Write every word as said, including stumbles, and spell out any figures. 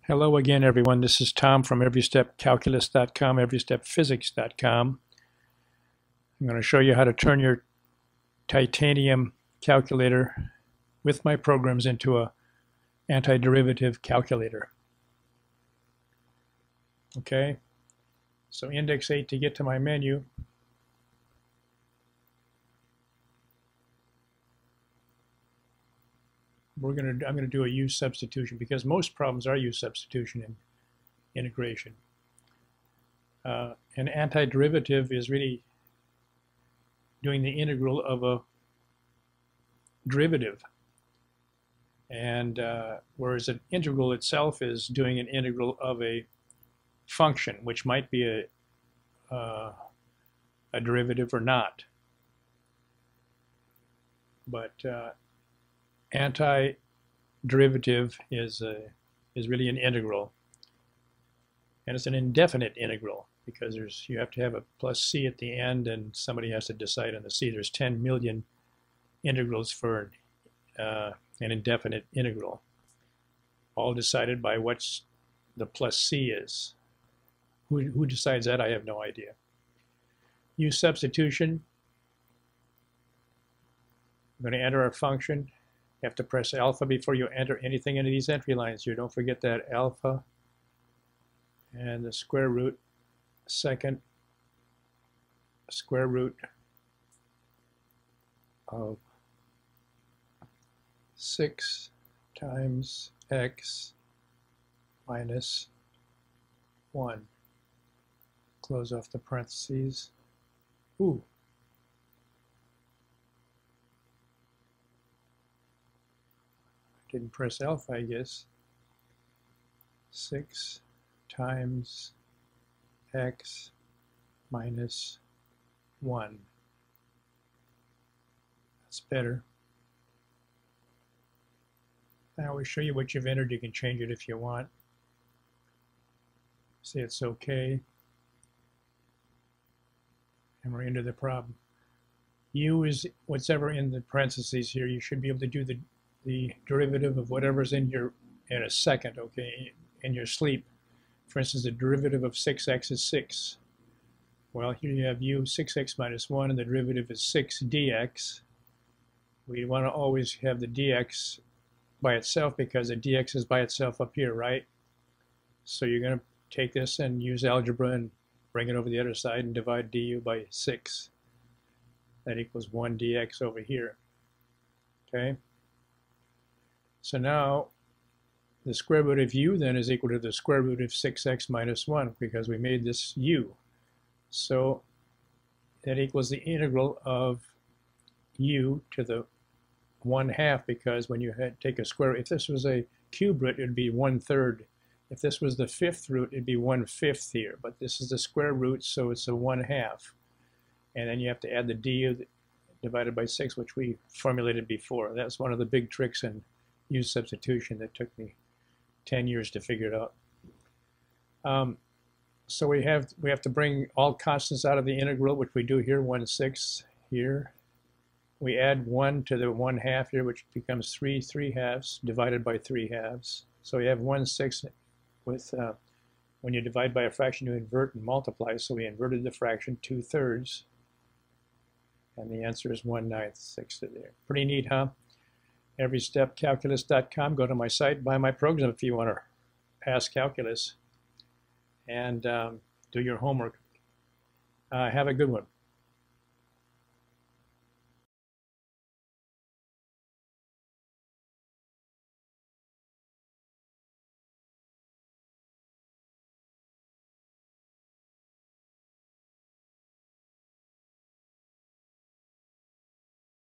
Hello again, everyone. This is Tom from every step calculus dot com, every step physics dot com. I'm going to show you how to turn your titanium calculator with my programs into a antiderivative calculator. Okay, so index eight to get to my menu. We're going to, I'm going to do a use substitution because most problems are use substitution in integration. Uh, an antiderivative is really doing the integral of a derivative. And uh, whereas an integral itself is doing an integral of a function, which might be a, uh, a derivative or not. But uh, antiderivative is a, is really an integral, and it's an indefinite integral because there's you have to have a plus c at the end, and somebody has to decide on the c. There's ten million integrals for uh, an indefinite integral, all decided by what's the plus c is. Who, who decides that? I have no idea. Use substitution. I'm going to enter our function. You have to press alpha before you enter anything into these entry lines here. Don't forget that alpha and the square root, second square root of six times x minus one. Close off the parentheses. Ooh. Didn't press alpha, I guess. six times x minus one. That's better. I always show you what you've entered. You can change it if you want. Say it's okay. And we're into the problem. U is whatever in the parentheses here. You should be able to do the the derivative of whatever's in your in a second, okay, in your sleep. For instance, the derivative of six x is six. Well, here you have u, six x minus one, and the derivative is six dx. We want to always have the dx by itself because the dx is by itself up here, right? So you're going to take this and use algebra and bring it over the other side and divide du by six. That equals one dx over here, okay? So now the square root of u then is equal to the square root of six x minus one because we made this u. So that equals the integral of u to the one half, because when you had take a square, if this was a cube root, it would be one third. If this was the fifth root, it'd be one fifth here. But this is the square root, so it's a one half. And then you have to add the du divided by six, which we formulated before. That's one of the big tricks in use substitution that took me ten years to figure it out. Um, so we have we have to bring all constants out of the integral, which we do here, one sixth here. We add one to the one half here, which becomes three three halves divided by three halves. So we have one sixth with, uh, when you divide by a fraction, you invert and multiply. So we inverted the fraction, two thirds. And the answer is one ninth, sixth of there. Pretty neat, huh? every step calculus dot com. Go to my site, buy my program if you want to pass calculus, and um, do your homework. Uh, have a good one.